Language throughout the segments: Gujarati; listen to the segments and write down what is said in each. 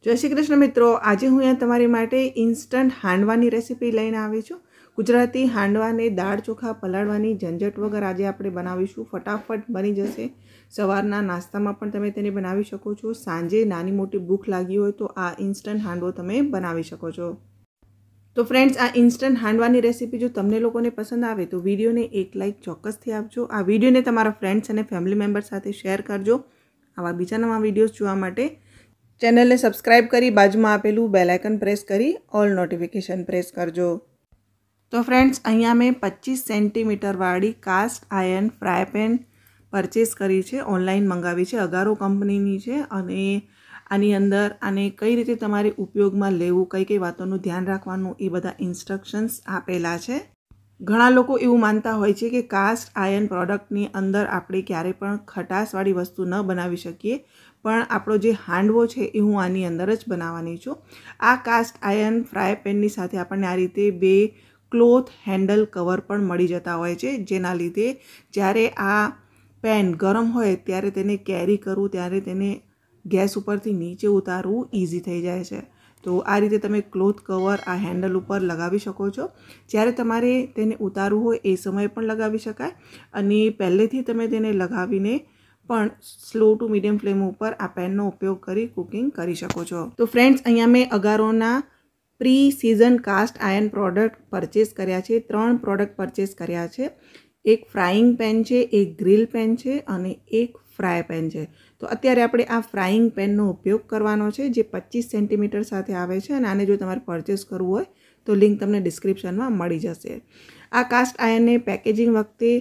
જય શ્રી કૃષ્ણ મિત્રો, આજે હું અહીંયા તમારી માટે ઇન્સ્ટન્ટ હાંડવાની રેસીપી લઈને આવી છું। ગુજરાતી હાંડવાને દાળ ચોખા પલાળવાની ઝંઝટ વગર આજે આપણે બનાવીશું। ફટાફટ બની જશે। સવારના નાસ્તામાં પણ તમે તેને બનાવી શકો છો। સાંજે નાની મોટી ભૂખ લાગી હોય તો આ ઇન્સ્ટન્ટ હાંડવો તમે બનાવી શકો છો। તો ફ્રેન્ડ્સ, આ ઇન્સ્ટન્ટ હાંડવાની રેસીપી જો તમને લોકોને પસંદ આવે તો વિડીયોને એક લાઇક ચોક્કસથી આપજો। આ વિડીયોને તમારા ફ્રેન્ડ્સ અને ફેમિલી મેમ્બર સાથે શેર કરજો। આવા બીજા નવા વિડીયોઝ જોવા માટે ચેનલને સબસ્ક્રાઇબ કરી બાજુમાં આપેલું બેલ આઇકન પ્રેસ કરી ઓલ નોટિફિકેશન પ્રેસ કરજો। તો ફ્રેન્ડ્સ, અહીંયા મેં 25 સેન્ટીમીટર વાળી cast iron fry pan purchase કરી છે, ઓનલાઈન મંગાવી છે, અગારો કંપનીની છે। અને આની અંદર આને કઈ રીતે તમારે ઉપયોગમાં લેવું, કઈ કઈ વાતોનું ધ્યાન રાખવાનું, એ બધા ઇન્સ્ટ્રક્શન્સ આપેલા છે। ઘણા લોકો એવું માનતા હોય છે કે કાસ્ટ આયર્ન પ્રોડક્ટની અંદર આપણે ક્યારેય પણ ખટાશવાળી વસ્તુ ન બનાવી શકીએ, પણ આપણો જે હાંડવો છે એ હું આની અંદર જ બનાવવાની છું। આ કાસ્ટ આયર્ન ફ્રાય પેનની સાથે આપણને આ રીતે બે ક્લોથ હેન્ડલ કવર પણ મળી જતા હોય છે, જેના લીધે જ્યારે આ પેન ગરમ હોય ત્યારે તેને કેરી કરવું, ત્યારે તેને ગેસ ઉપરથી નીચે ઉતારવું ઇઝી થઈ જાય છે। તો આ રીતે તમે ક્લોથ કવર આ હેન્ડલ ઉપર લગાવી શકો છો। જ્યારે તમારે તેને ઉતારવું હોય એ સમયે પણ લગાવી શકાય, અને પહેલેથી તમે તેને લગાવીને પણ સ્લો ટુ મીડિયમ ફ્લેમ ઉપર આ પેનનો ઉપયોગ કરી કુકિંગ કરી શકો છો। તો ફ્રેન્ડ્સ, અહીંયા મેં અગારોના pre season cast iron product purchase કર્યા છે। 3 પ્રોડક્ટ પરચેસ કર્યા છે। એક ફ્રાઈંગ પેન છે, એક ગ્રીલ પેન છે અને એક ફ્રાય પેન છે। તો અત્યારે આપણે આ ફ્રાઈંગ પેનનો ઉપયોગ કરવાનો છે, જે 25 સેન્ટીમીટર સાથે આવે છે। અને આને જો તમારે પરચેસ કરવું હોય તો લિંક તમને ડિસ્ક્રિપ્શનમાં મળી જશે। આ કાસ્ટ આયર્નને પેકેજિંગ વખતે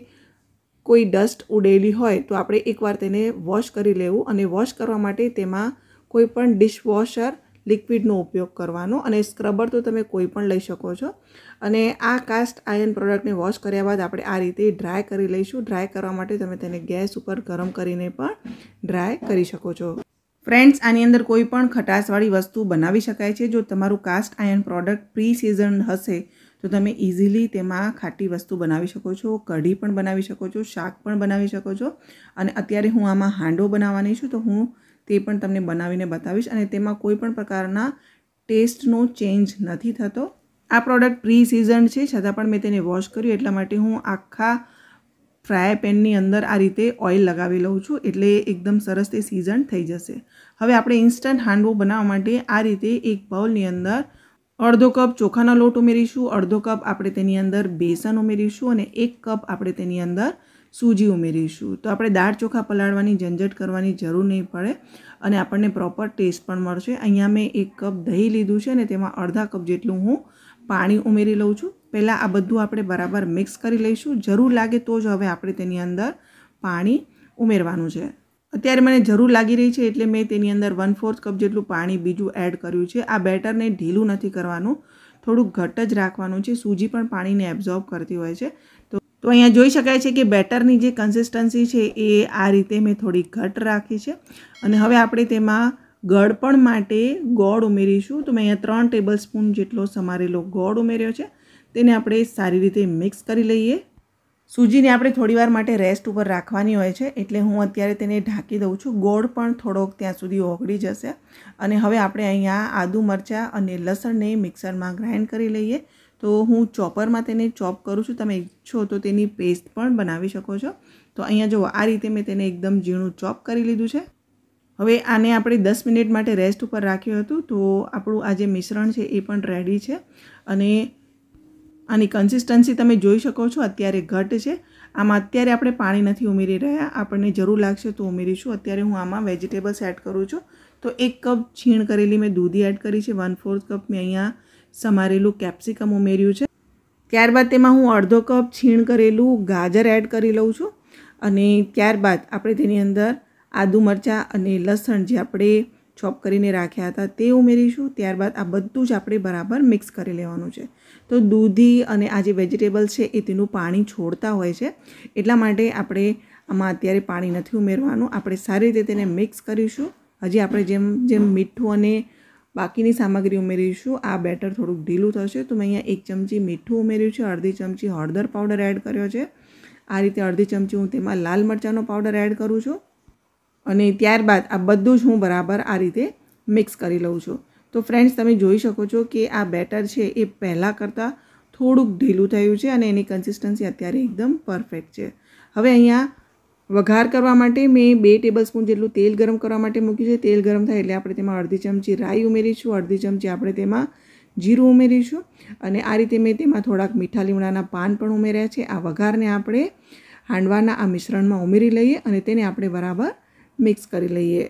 કોઈ ડસ્ટ ઉડેલી હોય તો આપણે એકવાર તેને વોશ કરી લેવું, અને વોશ કરવા માટે તેમાં કોઈ પણ ડિશવોશર લિક્વિડનો ઉપયોગ કરવાનો, અને સ્ક્રબર તો તમે કોઈ પણ લઈ શકો છો। અને આ કાસ્ટ આયર્ન પ્રોડક્ટને વોશ કર્યા બાદ આપણે આ રીતે ડ્રાય કરી લઈશું। ડ્રાય કરવા માટે તમે તેને ગેસ ઉપર ગરમ કરીને પણ ડ્રાય કરી શકો છો। ફ્રેન્ડ્સ, આની અંદર કોઈ પણ ખટાશવાળી વસ્તુ બનાવી શકાય છે। જો તમારું cast iron product pre season હશે તો તમે ઇઝીલી તેમાં ખાટી વસ્તુ બનાવી શકો છો, કઢી પણ બનાવી શકો છો, શાક પણ બનાવી શકો છો। અને અત્યારે હું આમાં હાંડવો બનાવવાની છું, તો હું તે પણ તમને બનાવીને બતાવીશ, અને તેમાં કોઈ પણ પ્રકારના ટેસ્ટનો ચેન્જ નથી થતો। આ પ્રોડક્ટ પ્રી સિઝન છે, છતાં પણ મેં તેને વોશ કર્યું, એટલા માટે હું આખા ફ્રાય પેનની અંદર આ રીતે ઓઇલ લગાવી લઉં છું, એટલે એકદમ સરસ તે સિઝન થઈ જશે। હવે આપણે ઇન્સ્ટન્ટ હાંડવો બનાવવા માટે આ રીતે એક બાઉલની અંદર અડધો કપ ચોખાનો લોટ ઉમેરીશું, અડધો કપ આપણે તેની અંદર બેસન ઉમેરીશું, અને 1 કપ આપણે તેની અંદર સૂજી ઉમેરીશું। તો આપણે દાળ ચોખા પલાળવાની ઝંઝટ કરવાની જરૂર નહીં પડે, અને આપણને પ્રોપર ટેસ્ટ પણ મળશે। અહીંયા મેં 1 કપ દહીં લીધું છે, અને તેમાં અડધા કપ જેટલું હું પાણી ઉમેરી લઉં છું। પહેલાં આ બધું આપણે બરાબર મિક્સ કરી લઈશું। જરૂર લાગે તો જ હવે આપણે તેની અંદર પાણી ઉમેરવાનું છે। અત્યારે મને જરૂર લાગી રહી છે એટલે મેં તેની અંદર 1/4 કપ જેટલું પાણી બીજું એડ કર્યું છે। આ બેટરને ઢીલું નથી કરવાનું, થોડુંક ઘટ્ટ જ રાખવાનું છે। સૂજી પણ પાણીને એબ્ઝોર્બ કરતી હોય છે। તો અહીંયા જોઈ શકાય છે કે બેટરની જે કન્સિસ્ટન્સી છે એ આ રીતે મેં થોડી ઘટ્ટ રાખી છે। અને હવે આપણે તેમાં ગળપણ માટે ગોળ ઉમેરીશું। તો મેં અહીંયા 3 ટેબલ સ્પૂન જેટલો સમારેલો ગોળ ઉમેર્યો છે। તેને આપણે સારી રીતે મિક્સ કરી લઈએ। સૂજીને આપણે થોડીવાર માટે રેસ્ટ ઉપર રાખવાની હોય છે, એટલે હું અત્યારે તેને ઢાંકી દઉં છું। ગોળ પણ થોડોક ત્યાં સુધી ઓગળી જશે। અને હવે આપણે અહીંયા આદુ મરચાં અને લસણને મિક્સરમાં ગ્રાઇન્ડ કરી લઈએ। તો હું ચોપરમાં તેને ચોપ કરું છું, તમે ઈચ્છો તો તેની પેસ્ટ પણ બનાવી શકો છો। તો અહીંયા જુઓ, આ રીતે મેં તેને એકદમ ઝીણું ચોપ કરી લીધું છે। હવે આને આપણે 10 મિનિટ માટે રેસ્ટ ઉપર રાખ્યું હતું, તો આપણું આ જે મિશ્રણ છે એ પણ રેડી છે। અને આની કન્સિસ્ટન્સી તમે જોઈ શકો છો, અત્યારે ઘટ છે। આમાં અત્યારે આપણે પાણી નથી ઉમેરી રહ્યા, આપણને જરૂર લાગશે તો ઉમેરીશું। અત્યારે હું આમાં વેજીટેબલ્સ એડ કરું છું। તો 1 કપ છીણ કરેલી મેં દૂધી એડ કરી છે, 1/4 કપ મેં અહીંયા સમારેલું કેપ્સિકમ ઉમેર્યું છે। ત્યારબાદ તેમાં હું અડધો કપ છીણ કરેલું ગાજર એડ કરી લઉં છું, અને ત્યારબાદ આપણે તેની અંદર આદુ મરચાં અને લસણ જે આપણે ચોપ કરીને રાખ્યા હતા તે ઉમેરીશું। ત્યારબાદ આ બધું જ આપણે બરાબર મિક્સ કરી લેવાનું છે। તો દૂધી અને આ જે વેજીટેબલ્સ છે એ તેનું પાણી છોડતા હોય છે, એટલા માટે આપણે આમાં અત્યારે પાણી નથી ઉમેરવાનું। આપણે સારી રીતે તેને મિક્સ કરીશું। હજી આપણે જેમ જેમ મીઠું અને બાકીની સામગ્રી ઉમેરીશું, આ બેટર થોડુંક ઢીલું થશે। તો મેં અહીંયા 1 ચમચી મીઠું ઉમેર્યું છે, અડધી ચમચી હળદર પાવડર એડ કર્યો છે। આ રીતે અડધી ચમચી હું તેમાં લાલ મરચાંનો પાવડર એડ કરું છું। અને ત્યારબાદ આ બધું જ હું બરાબર આ રીતે મિક્સ કરી લઉં છું. તો ફ્રેન્ડ્સ, તમે જોઈ શકો છો કે આ બેટર છે એ પહેલાં કરતાં થોડુંક ઢીલું થયું છે અને એની કન્સિસ્ટન્સી અત્યારે એકદમ પરફેક્ટ છે. હવે અહીંયા વઘાર કરવા માટે મેં 2 ટેબલસ્પૂન જેટલું તેલ ગરમ કરવા માટે મૂક્યું છે. તેલ ગરમ થાય એટલે આપણે તેમાં અડધી ચમચી રાઈ ઉમેરીશું, અડધી ચમચી આપણે તેમાં જીરું ઉમેરીશું અને આ રીતે મેં તેમાં થોડાક મીઠા લીમડાના પાન પણ ઉમેર્યા છે. આ વઘારને આપણે હાંડવાના આ મિશ્રણમાં ઉમેરી લઈએ અને તેને આપણે બરાબર મિક્સ કરી લઈએ.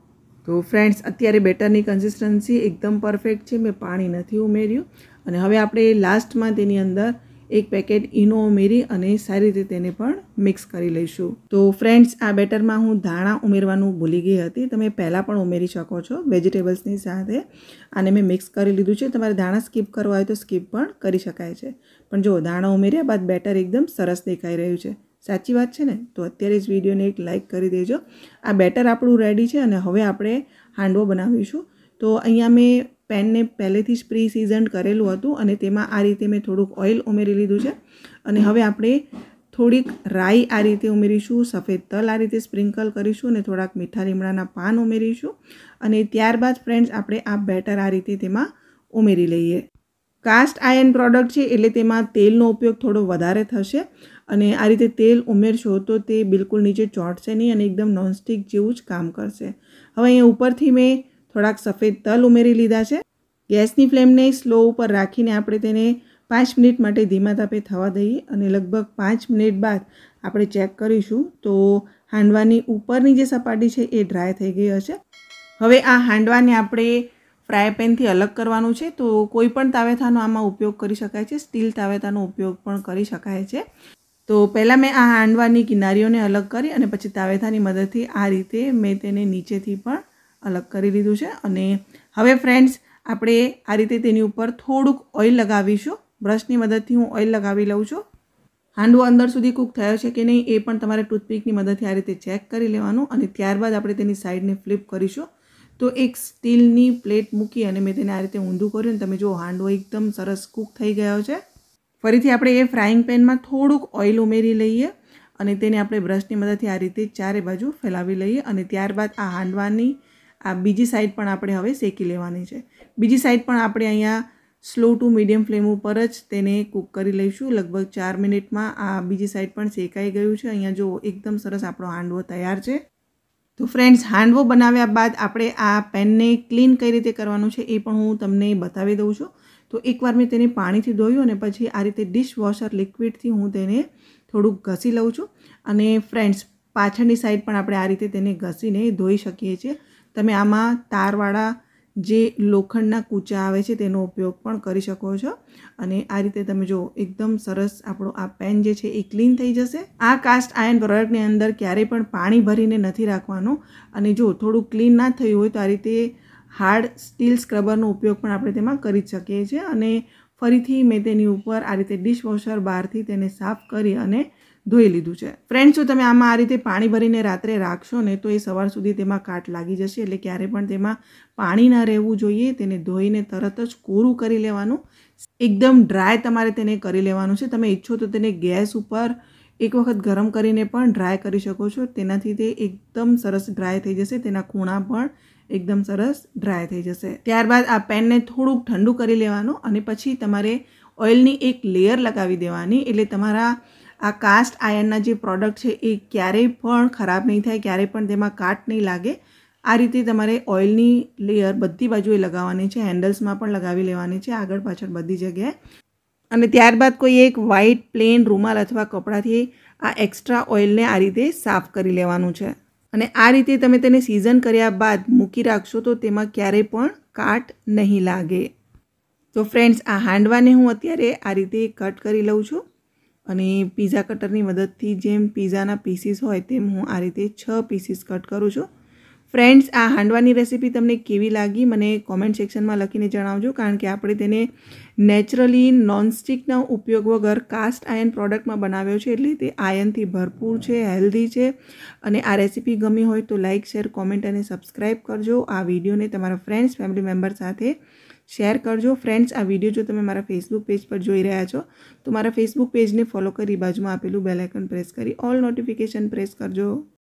તો ફ્રેન્ડ્સ, અત્યારે બેટરની કન્સિસ્ટન્સી એકદમ પરફેક્ટ છે. મેં પાણી નથી ઉમેર્યું અને હવે આપણે લાસ્ટમાં તેની અંદર 1 પેકેટ ઈનો ઉમેરી અને સારી રીતે તેને પણ મિક્સ કરી લઈશું. તો ફ્રેન્ડ્સ, આ બેટરમાં હું ધાણા ઉમેરવાનું ભૂલી ગઈ હતી. તમે પહેલાં પણ ઉમેરી શકો છો વેજીટેબલ્સની સાથે. આને મેં મિક્સ કરી લીધું છે. તમારે ધાણા સ્કીપ કરવા હોય તો સ્કીપ પણ કરી શકાય છે. પણ જો ધાણા ઉમેર્યા બાદ બેટર એકદમ સરસ દેખાઈ રહ્યું છે. સાચી વાત છે ને? તો અત્યારે જ વિડીયોને એક લાઇક કરી દેજો. આ બેટર આપણું રેડી છે અને હવે આપણે હાંડવો બનાવીશું. તો અહીંયા મેં પેનને પહેલેથી જ પ્રી સિઝન્ડ કરેલું હતું અને તેમાં આ રીતે મેં થોડુંક ઓઇલ ઉમેરી લીધું છે અને હવે આપણે થોડીક રાઈ આ રીતે ઉમેરીશું, સફેદ તલ આ રીતે સ્પ્રિંકલ કરીશું અને થોડાક મીઠા લીમડાના પાન ઉમેરીશું અને ત્યારબાદ ફ્રેન્ડ્સ આપણે આ બેટર આ રીતે તેમાં ઉમેરી લઈએ. કાસ્ટ આયર્ન પ્રોડક્ટ છે એટલે તેમાં તેલનો ઉપયોગ થોડો વધારે થશે અને આ રીતે તેલ ઉમેરશો તો તે બિલકુલ નીચે ચોંટશે નહીં અને એકદમ નોનસ્ટિક જેવું જ કામ કરશે. હવે અહીંયા ઉપરથી મેં થોડાક સફેદ તલ ઉમેરી લીધા છે. ગેસની ફ્લેમને સ્લો ઉપર રાખીને આપણે તેને 5 મિનિટ માટે ધીમા તાપે થવા દઈએ અને લગભગ 5 મિનિટ બાદ આપણે ચેક કરીશું તો હાંડવાની ઉપરની જે સપાટી છે એ ડ્રાય થઈ ગઈ હશે. હવે આ હાંડવાને આપણે ફ્રાય પેનથી અલગ કરવાનું છે. તો કોઈ પણ તાવેથાનો આમાં ઉપયોગ કરી શકાય છે. સ્ટીલ તાવેથાનો ઉપયોગ પણ કરી શકાય છે. તો પહેલાં મેં આ હાંડવાની કિનારીઓને અલગ કરી અને પછી તાવેથાની મદદથી આ રીતે મેં તેને નીચેથી પણ અલગ કરી લીધું છે અને હવે ફ્રેન્ડ્સ, આપણે આ રીતે તેની ઉપર થોડુંક ઓઇલ લગાવીશું. બ્રશની મદદથી હું ઓઇલ લગાવી લઉં છું. હાંડવો અંદર સુધી કૂક થયો છે કે નહીં એ પણ તમારે ટૂથપીકની મદદથી આ રીતે ચેક કરી લેવાનું અને ત્યારબાદ આપણે તેની સાઈડને ફ્લિપ કરીશું. તો એક સ્ટીલની પ્લેટ મૂકી અને મેં તેને આ રીતે ઊંધું કર્યું અને તમે જુઓ હાંડવો એકદમ સરસ કૂક થઈ ગયો છે. ફરીથી આપણે એ ફ્રાઈંગ પેનમાં થોડુંક ઓઇલ ઉમેરી લઈએ અને તેને આપણે બ્રશની મદદથી આ રીતે ચારે બાજુ ફેલાવી લઈએ અને ત્યારબાદ આ હાંડવાની આ બીજી સાઈડ પણ આપણે હવે શેકી લેવાની છે. બીજી સાઈડ પણ આપણે અહીંયા સ્લો ટુ મીડિયમ ફ્લેમ ઉપર જ તેને કૂક કરી લઈશું. લગભગ 4 મિનિટમાં આ બીજી સાઈડ પણ શેકાઈ ગયું છે. અહીંયા જો એકદમ સરસ આપણો હાંડવો તૈયાર છે. તો ફ્રેન્ડ્સ, હાંડવો બનાવ્યા બાદ આપણે આ પેનને ક્લીન કઈ રીતે કરવાનું છે એ પણ હું તમને બતાવી દઉં છું. તો એકવાર મેં તેને પાણીથી ધોયું અને પછી આ રીતે ડિશવોશર લિક્વિડથી હું તેને થોડુંક ઘસી લઉં છું અને ફ્રેન્ડ્સ, પાછળની સાઈડ પણ આપણે આ રીતે તેને ઘસીને ધોઈ શકીએ છીએ. તમે આમાં તારવાળા જે લોખંડના કૂચા આવે છે તેનો ઉપયોગ પણ કરી શકો છો અને આ રીતે તમે જો એકદમ સરસ આપણો આ પેન જે છે એ ક્લીન થઈ જશે. આ કાસ્ટ આયર્ન પ્રોડક્ટની અંદર ક્યારેય પણ પાણી ભરીને નથી રાખવાનું અને જો થોડું ક્લીન ના થયું હોય તો આ રીતે હાર્ડ સ્ટીલ સ્ક્રબરનો ઉપયોગ પણ આપણે તેમાં કરી જ શકીએ છીએ અને ફરીથી મેં તેની ઉપર આ રીતે ડિશવોશર બહારથી તેને સાફ કરી અને ધોઈ લીધું છે. ફ્રેન્ડ્સ, જો તમે આમાં આ રીતે પાણી ભરીને રાત્રે રાખશો ને તો એ સવાર સુધી તેમાં કાટ લાગી જશે એટલે ક્યારે પણ તેમાં પાણી ના રહેવું જોઈએ. તેને ધોઈને તરત જ કોરું કરી લેવાનું. એકદમ ડ્રાય તમારે તેને કરી લેવાનું છે. તમે ઈચ્છો તો તેને ગેસ ઉપર એક વખત ગરમ કરીને પણ ડ્રાય કરી શકો છો. તેનાથી તે એકદમ સરસ ડ્રાય થઈ જશે. તેના ખૂણા પણ એકદમ સરસ ડ્રાય થઈ જશે. ત્યારબાદ આ પેનને થોડુંક ઠંડુ કરી લેવાનું અને પછી તમારે ઓઇલની એક લેયર લગાવી દેવાની એટલે તમારા આ કાસ્ટ આયર્નના જે પ્રોડક્ટ છે એ ક્યારેય પણ ખરાબ નહીં થાય, ક્યારેય પણ તેમાં કાટ નહીં લાગે. આ રીતે તમારે ઓઇલની લેયર બધી બાજુએ લગાવવાની છે. હેન્ડલ્સમાં પણ લગાવી લેવાની છે, આગળ પાછળ બધી જગ્યાએ. અને ત્યારબાદ કોઈ એક વ્હાઇટ પ્લેન રૂમાલ અથવા કપડાથી આ એક્સ્ટ્રા ઓઇલને આ રીતે સાફ કરી લેવાનું છે અને આ રીતે તમે તેને સિઝન કર્યા બાદ મૂકી રાખશો તો તેમાં ક્યારેય પણ કાટ નહીં લાગે. તો ફ્રેન્ડ્સ, આ હાંડવાને હું અત્યારે આ રીતે કટ કરી લઉં છું અને પીઝા કટરની મદદથી જેમ પીઝાના પીસીસ હોય તેમ હું આ રીતે 6 પીસીસ કટ કરું છું. ફ્રેન્ડ્સ, આ હાંડવાની રેસીપી તમને કેવી લાગી મને કોમેન્ટ સેક્શનમાં લખીને જણાવજો કારણ કે આપણે તેને નેચરલી નોનસ્ટિકના ઉપયોગ વગર કાસ્ટ આયર્ન પ્રોડક્ટમાં બનાવ્યો છે એટલે તે આયર્નથી ભરપૂર છે, હેલ્ધી છે અને આ રેસીપી ગમી હોય તો લાઇક, શેર, કોમેન્ટ અને સબસ્ક્રાઈબ કરજો. આ વિડીયોને તમારા ફ્રેન્ડ્સ, ફેમિલી મેમ્બર સાથે શેર કરજો. ફ્રેન્ડ્સ, આ વિડીયો જો તમે મારા ફેસબુક પેજ પર જોઈ રહ્યા છો તો મારા ફેસબુક પેજને ફોલો કરી બાજુમાં આપેલું બેલ આઇકન પ્રેસ કરી ઓલ નોટિફિકેશન પ્રેસ કરજો.